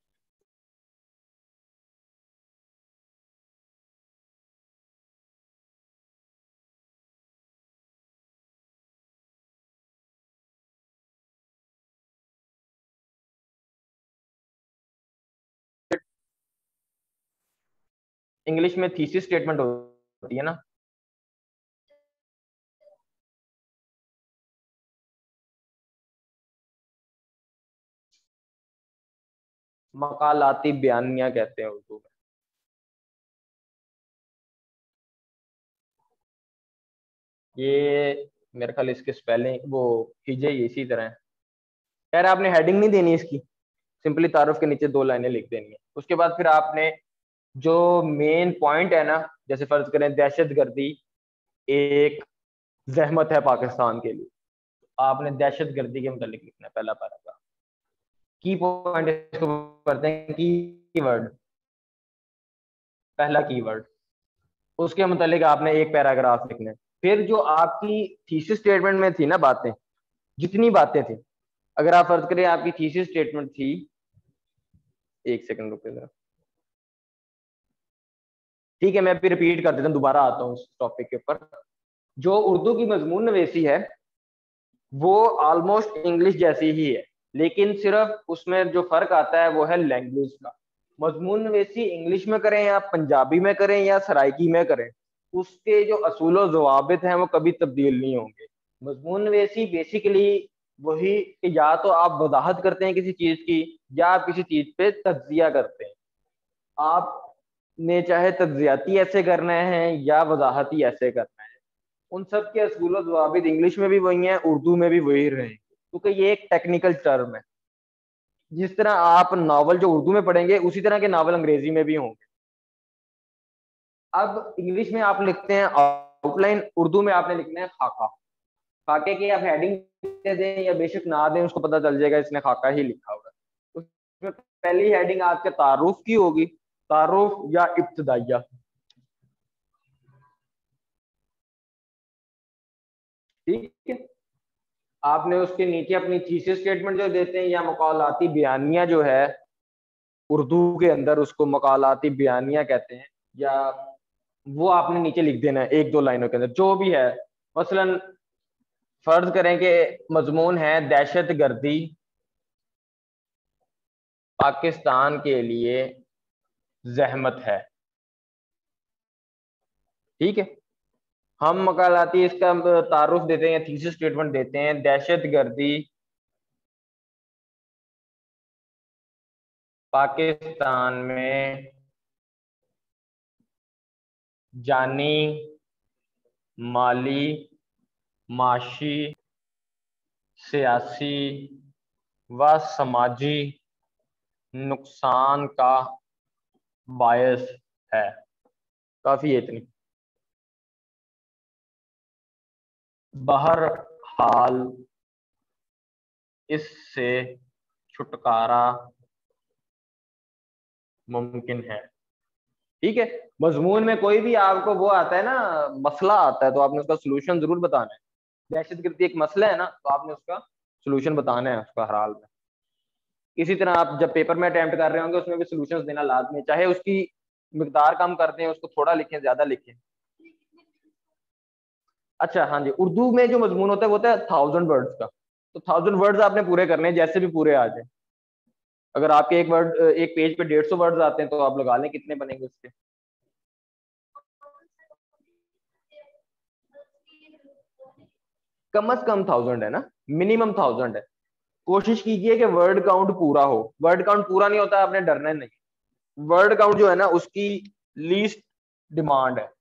इंग्लिश में थीसिस स्टेटमेंट होती है ना, मकालाती बयानिया कहते हैं उर्दू में। ये मेरे ख्याल इसके स्पेलिंग वो हिजे इसी तरह है। यार आपने हेडिंग नहीं देनी इसकी, सिंपली तारुफ के नीचे दो लाइनें लिख देनी है। उसके बाद फिर आपने जो मेन पॉइंट है ना, जैसे फर्ज करें दहशत गर्दी एक जहमत है पाकिस्तान के लिए, आपने दहशत गर्दी के मुतालिक लिखना है पहला पैराग्राफ। की पॉइंट इसको करते हैं की वर्ड, पहला कीवर्ड, उसके मुतालिक आपने एक पैराग्राफ लिखना है। फिर जो आपकी थीसिस स्टेटमेंट में थी ना बातें, जितनी बातें थी, अगर आप फर्ज करें आपकी थीसिस स्टेटमेंट थी, एक सेकंड रुके जरा, ठीक है मैं फिर रिपीट कर देता हूँ, दोबारा आता हूँ इस टॉपिक के ऊपर। जो उर्दू की मजमून नवेसी है वो ऑलमोस्ट इंग्लिश जैसी ही है, लेकिन सिर्फ उसमें जो फर्क आता है वो है लैंग्वेज का। मजमून नवेसी इंग्लिश में करें या पंजाबी में करें या सराइकी में करें, उसके जो असूल व जवाबित हैं वो कभी तब्दील नहीं होंगे। मजमून नवेसी बेसिकली वही कि या तो आप वजाहत करते हैं किसी चीज की, या आप किसी चीज पे तज्जिया करते हैं। आपने चाहे तज्जियाती ऐसे करना है या वजाहती ऐसे करना है, उन सब के असूल व जवाबित इंग्लिश में भी वही हैं, उर्दू में भी वही रहेंगे, क्योंकि ये एक टेक्निकल टर्म है। जिस तरह आप नावल जो उर्दू में पढ़ेंगे उसी तरह के नावल अंग्रेजी में भी होंगे। अब इंग्लिश में आप लिखते हैं आउटलाइन, उर्दू में आपने लिखना है खाका। खाके की आप हेडिंग दे दें या बेशक ना दें, उसको पता चल जाएगा इसने खाका ही लिखा होगा। उसमें पहली हेडिंग आपके तारुफ की होगी, तारुफ या इब्तदाइया, ठीक है। आपने उसके नीचे अपनी थीसिस स्टेटमेंट जो देते हैं या मकालाती बयानिया जो है, उर्दू के अंदर उसको मकालाती बयानिया कहते हैं, या वो आपने नीचे लिख देना है एक दो लाइनों के अंदर जो भी है। मसलन फर्ज करें कि मजमून है दहशत गर्दी पाकिस्तान के लिए जहमत है, ठीक है। हम मकालाती इसका तारुफ देते हैं या थीसिस स्टेटमेंट देते हैं, दहशत गर्दी पाकिस्तान में जानी, माली, माशी, सियासी व समाजी नुकसान का बायस है। काफी है इतनी। बहरहाल इससे छुटकारा मुमकिन है, ठीक है। मजमून में कोई भी आपको वो आता है ना, मसला आता है, तो आपने उसका सोल्यूशन जरूर बताना है। दहशतगर्दी एक मसला है ना, तो आपने उसका सोल्यूशन बताना है उसका हर हाल में। इसी तरह आप जब पेपर में अटेम्प्ट कर रहे होंगे उसमें भी सोल्यूशंस देना लाजमी है, चाहे उसकी मिकदार कम कर दें, उसको थोड़ा लिखें ज्यादा लिखें। अच्छा हाँ जी, उर्दू में जो मजमून होता है वो होता है 1000 वर्ड्स का। तो 1000 वर्ड्स आपने पूरे करने हैं, जैसे भी पूरे आ जाए। अगर आपके एक पेज पे 150 वर्ड्स आते हैं तो आप लगा लें कितने बनेंगे उसके। कम से कम 1000 है ना, मिनिमम 1000 है। कोशिश कीजिए कि वर्ड काउंट पूरा हो। वर्ड काउंट पूरा नहीं होता आपने डरना नहीं। वर्ड काउंट जो है ना उसकी लीस्ट डिमांड है।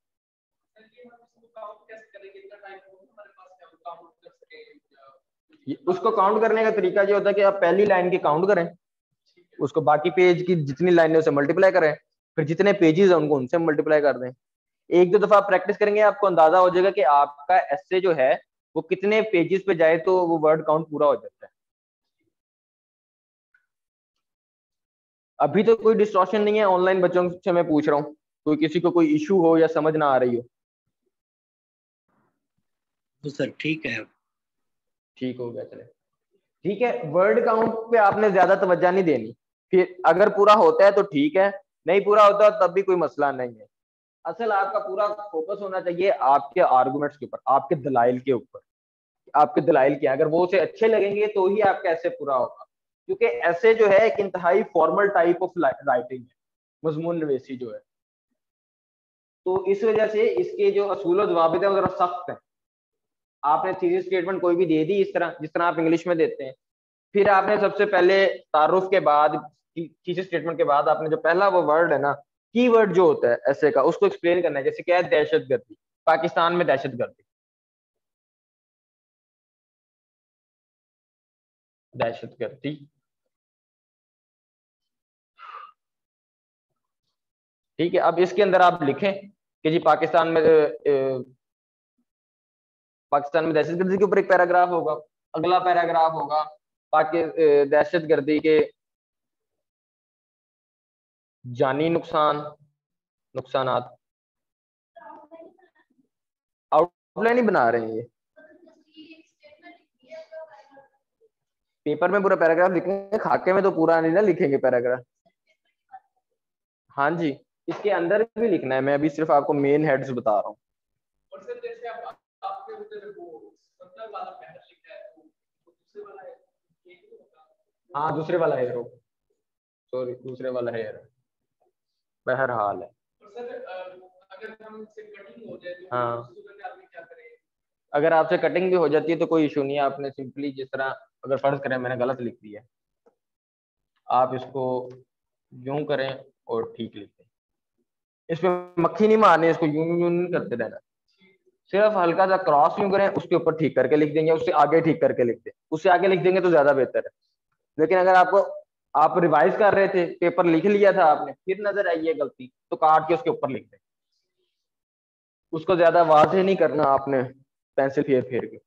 उसको काउंट करने का तरीका ये होता है कि आप पहली लाइन की काउंट करें, उसको बाकी पेज की जितनी लाइनें उसे मल्टीप्लाई करें, फिर जितने पेजेस हैं उनको उनसे मल्टीप्लाई कर दें। एक दो दफा प्रैक्टिस करेंगे आपको अंदाजा हो जाएगा कि आपका एसे जो है वो कितने पेजेस पे जाए तो वो वर्ड काउंट पूरा हो जाता है। अभी तो कोई डिस्टॉर्शन नहीं है, ऑनलाइन बच्चों से मैं पूछ रहा हूँ, कोई किसी को कोई इशू हो या समझ ना आ रही हो। तो सर ठीक है। ठीक हो गया, चले ठीक है। वर्ड काउंट पे आपने ज्यादा तवज्जो नहीं देनी। फिर अगर पूरा होता है तो ठीक है, नहीं पूरा होता तब भी कोई मसला नहीं है। असल आपका पूरा फोकस होना चाहिए आपके आर्गुमेंट्स के ऊपर, आपके दलाइल के ऊपर। आपके दलाइल क्या, अगर वो उसे अच्छे लगेंगे तो ही आपका ऐसे पूरा होगा। क्योंकि ऐसे जो है एक इंतहाई फॉर्मल टाइप ऑफ राइटिंग है मजमून नवेसी जो है, तो इस वजह से इसके जो असूल जवाबित है वो जरा सख्त है। आपने थीसिस स्टेटमेंट कोई भी दे दी इस तरह जिस तरह आप इंग्लिश में देते हैं, फिर आपने सबसे पहले तारुफ के बाद थीसिस स्टेटमेंट के बाद आपने जो पहला वो वर्ड है ना, की वर्ड जो होता है ऐसे का, उसको एक्सप्लेन करना है। जैसे क्या है, दहशतगर्दी, पाकिस्तान में दहशतगर्दी, दहशतगर्दी, ठीक है। अब इसके अंदर आप लिखें कि जी पाकिस्तान में दहशतगर्दी के ऊपर एक पैराग्राफ होगा, अगला पैराग्राफ होगा दहशतगर्दी के जानी नुकसान, नुकसानात आउटलाइन ही बना रहे हैं ये, पेपर में पूरा पैराग्राफ लिखेंगे, खाके में तो पूरा नहीं ना लिखेंगे पैराग्राफ। हाँ जी, इसके अंदर भी लिखना है, मैं अभी सिर्फ आपको मेन हेड्स बता रहा हूँ। और सर जैसे आप आपके उधर वो सर्कल वाला पैनल लिखा है तो दूसरे वाला है, हाँ दूसरे वाला है रो, सॉरी दूसरे वाला है यार, बहरहाल है। और सर अगर हमसे कटिंग हो जाए तो हाँ आपने क्या करें? अगर आपसे कटिंग भी हो जाती है तो कोई इशू नहीं है, आपने सिंपली जिस तरह, अगर फर्ज करें मैंने गलत लिख दिया, आप इसको यूं करें और ठीक लिख दें, इसमें मक्खी नहीं मारनी, इसको यूं यूं नहीं करते रहना, सिर्फ हल्का सा क्रॉस यूं करें, उसके ऊपर ठीक करके लिख देंगे, उससे आगे ठीक करके लिख दें, उससे आगे लिख देंगे तो ज्यादा बेहतर है। लेकिन अगर आपको, आप रिवाइज कर रहे थे, पेपर लिख लिया था आपने, फिर नजर आई है गलती, तो काट के उसके ऊपर लिख दें, उसको ज्यादा वाज़ेह नहीं करना आपने पेंसिल फेर फेर के।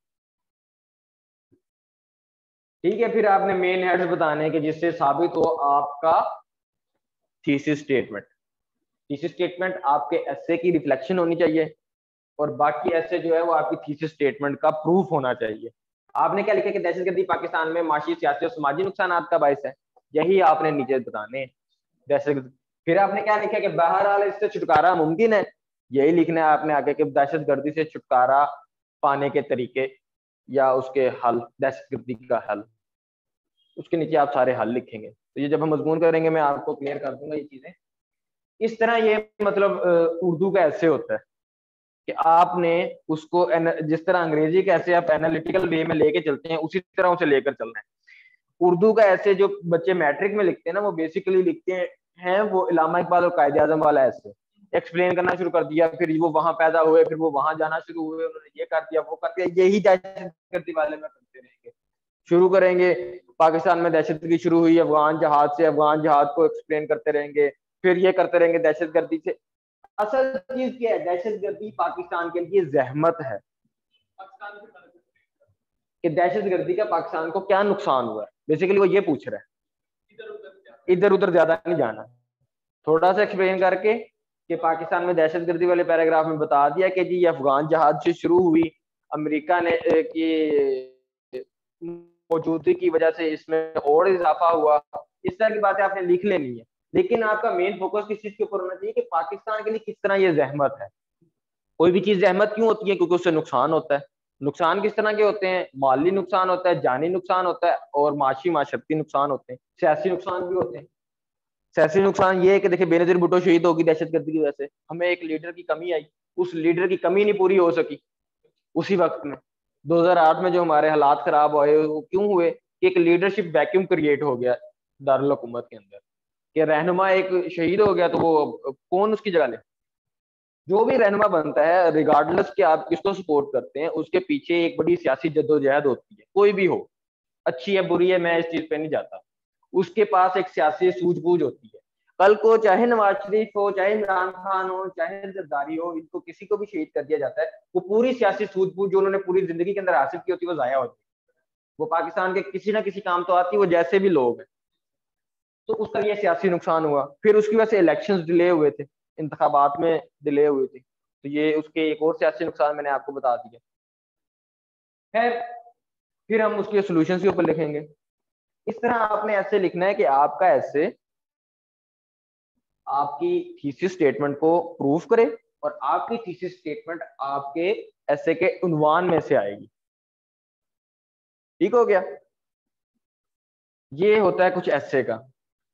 ठीक है, फिर आपने मेन हेड्स बताने के जिससे साबित हो आपका थीसिस स्टेटमेंट। थीसिस स्टेटमेंट आपके एसे की रिफ्लेक्शन होनी चाहिए, और बाकी एसे जो है वो आपकी थीसिस स्टेटमेंट का प्रूफ होना चाहिए। आपने क्या लिखा कि दहशतगर्दी पाकिस्तान में माशी, सियासी और समाजी नुकसान का बायस है, यही आपने नीचे बताने दहशत। फिर आपने क्या लिखा कि बहरहाल इससे छुटकारा मुमकिन है, यही लिखना है आपने आगे कि दहशतगर्दी से छुटकारा पाने के तरीके या उसके हल, दहशतगर्दी का हल, उसके नीचे आप सारे हल लिखेंगे। तो ये जब हम मजमून करेंगे मैं आपको क्लियर कर दूंगा ये चीजें। इस तरह ये मतलब उर्दू का ऐसे होता है कि आपने उसको जिस तरह अंग्रेजी का ऐसे आप एनालिटिकल वे में लेके चलते हैं, उसी तरह उसे लेकर चलना है। उर्दू का ऐसे जो बच्चे मैट्रिक में लिखते हैं ना, वो बेसिकली लिखते हैं वो इलामा इकबाल और कायदे आजम वाला ऐसे एक्सप्लेन करना शुरू कर दिया, फिर वो वहां पैदा हुए, फिर वो वहां जाना शुरू हुए, उन्होंने ये कर दिया वो कर दिया, यही दहशतगर्दी वाले में करते रहेंगे। शुरू करेंगे पाकिस्तान में दहशतगर्दी शुरू हुई अफगान जहाज से, अफगान जहाज को एक्सप्लेन करते रहेंगे, फिर ये करते रहेंगे दहशतगर्दी से। असल चीज क्या है, दहशतगर्दी पाकिस्तान के लिए जहमत है कि दहशतगर्दी का पाकिस्तान को क्या नुकसान हुआ है, बेसिकली वो ये पूछ रहा है, इधर उधर ज्यादा नहीं जाना, थोड़ा सा एक्सप्लेन करके कि पाकिस्तान में दहशतगर्दी वाले पैराग्राफ में बता दिया कि जी ये अफगान जहाज से शुरू हुई, अमेरिका ने की मौजूदगी की वजह से इसमें और इजाफा हुआ, इस तरह की बातें आपने लिख लेनी है। लेकिन आपका मेन फोकस किस चीज के ऊपर होना चाहिए कि पाकिस्तान के लिए किस तरह ये जहमत है। कोई भी चीज जहमत क्यों होती है, क्योंकि उससे नुकसान होता है। नुकसान किस तरह के होते हैं, माली नुकसान होता है, जानी नुकसान होता है, और माशी माशरती नुकसान होते हैं, सियासी नुकसान भी होते हैं। सियासी नुकसान ये है कि देखिए बेनजीर भुट्टो शहीद होगी दहशतगर्दी की वजह से, हमें एक लीडर की कमी आई, उस लीडर की कमी नहीं पूरी हो सकी उसी वक्त में। 2008 में जो हमारे हालात खराब हुए वो क्यों हुए कि एक लीडरशिप वैक्यूम क्रिएट हो गया दारुल हुकूमत के अंदर, कि रहनुमा एक शहीद हो गया तो वो कौन उसकी जगह ले। जो भी रहनुमा बनता है रिगार्डलेस कि आप किसको सपोर्ट करते हैं, उसके पीछे एक बड़ी सियासी जद्दोजहद होती है, कोई भी हो, अच्छी है बुरी है मैं इस चीज पे नहीं जाता, उसके पास एक सियासी सूझबूझ होती है। कल को चाहे नवाज शरीफ हो, चाहे इमरान खान हो, चाहे जरदारी हो, इनको किसी को भी शहीद कर दिया जाता है, वो पूरी सियासी सूझबूझ जो उन्होंने पूरी जिंदगी के अंदर हासिल की होती है वो जाया होती है। वो पाकिस्तान के किसी ना किसी काम तो आती है, वो जैसे भी लोग हैं। तो उसका ये सियासी नुकसान हुआ, फिर उसकी वजह से इलेक्शन डिले हुए थे, इंतखाबात में डिले हुए थे, तो ये उसके एक और सियासी नुकसान मैंने आपको बता दिया। खैर, फिर हम उसके सोल्यूशन के ऊपर लिखेंगे। इस तरह आपने ऐसे लिखना है कि आपका ऐसे आपकी थीसिस स्टेटमेंट को प्रूफ करे, और आपकी थीसिस स्टेटमेंट आपके ऐसे के उन्वान में से आएगी। ठीक हो गया, ये होता है कुछ ऐसे का।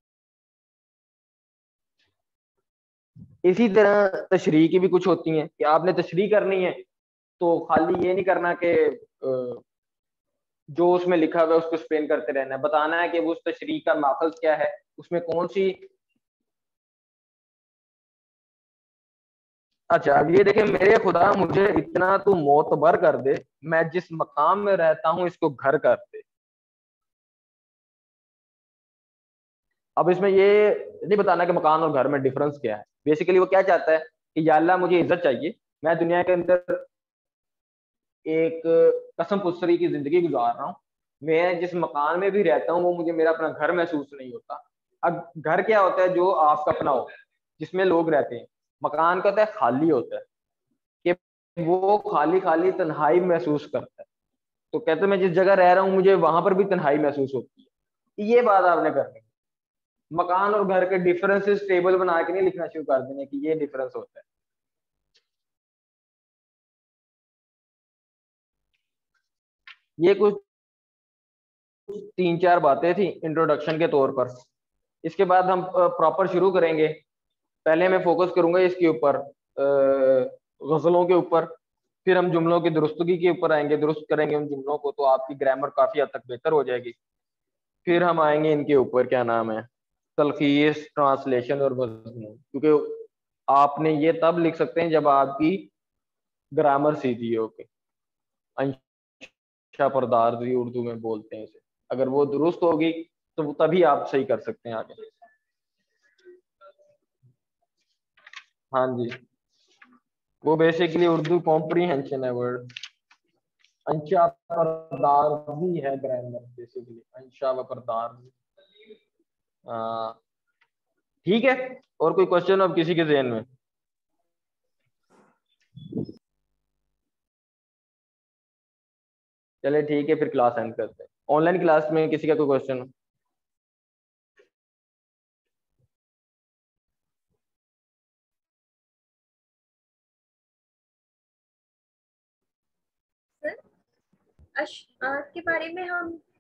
इसी तरह तशरीह की भी कुछ होती हैं कि आपने तशरीह करनी है, तो खाली ये नहीं करना कि जो उसमें लिखा हुआ है उसको एक्सप्लेन करते रहना है, बताना है कि वो उस तशरीह का माखज क्या है, उसमें कौन सी। अच्छा अब ये देखें, मेरे खुदा मुझे इतना तू मोतबर कर दे, मैं जिस मकाम में रहता हूं इसको घर कर दे। अब इसमें ये नहीं बताना कि मकान और घर में डिफरेंस क्या है, बेसिकली वो क्या चाहता है कि या अल्लाह मुझे इज्जत चाहिए, मैं दुनिया के अंदर एक कसम पुसरी की जिंदगी गुजार रहा हूँ, मैं जिस मकान में भी रहता हूँ वो मुझे मेरा अपना घर महसूस नहीं होता। अब घर क्या होता है, जो आपका अपना हो जिसमें लोग रहते हैं, मकान का होता है खाली होता है, कि वो खाली खाली तन्हाई महसूस करता है। तो कहते हैं मैं जिस जगह रह रहा हूँ मुझे वहां पर भी तन्हाई महसूस होती है। ये बात आपने करनी है। मकान और घर के डिफरेंसेस टेबल बना के नहीं लिखना शुरू कर देने कि ये डिफरेंस होता है। ये कुछ 3-4 बातें थी इंट्रोडक्शन के तौर पर। इसके बाद हम प्रॉपर शुरू करेंगे। पहले मैं फोकस करूंगा इसके ऊपर, गजलों के ऊपर। फिर हम जुमलों की दुरुस्तगी के ऊपर आएंगे, दुरुस्त करेंगे उन जुमलों को, तो आपकी ग्रामर काफी हद तक बेहतर हो जाएगी। फिर हम आएंगे इनके ऊपर, क्या नाम है, तलखीस, ट्रांसलेशन और मजमून, क्योंकि आपने ये तब लिख सकते हैं जब आपकी ग्रामर सीधी हो के, अंशा परदार्जी उर्दू में बोलते हैं इसे, अगर वो दुरुस्त होगी तो तभी आप सही कर सकते हैं आगे। हाँ जी, वो बेसिकली उर्दू कॉम्प्रीहेंशन है वर्ड। अंशा परदार्जी है ग्रामर बेसिकली, अंशा व परदार्जी। हाँ, ठीक है। और कोई क्वेश्चन अब किसी के जहन में? चले ठीक है, फिर क्लास एंड करते हैं। ऑनलाइन क्लास में किसी का कोई क्वेश्चन? सर, अशआर के बारे में हम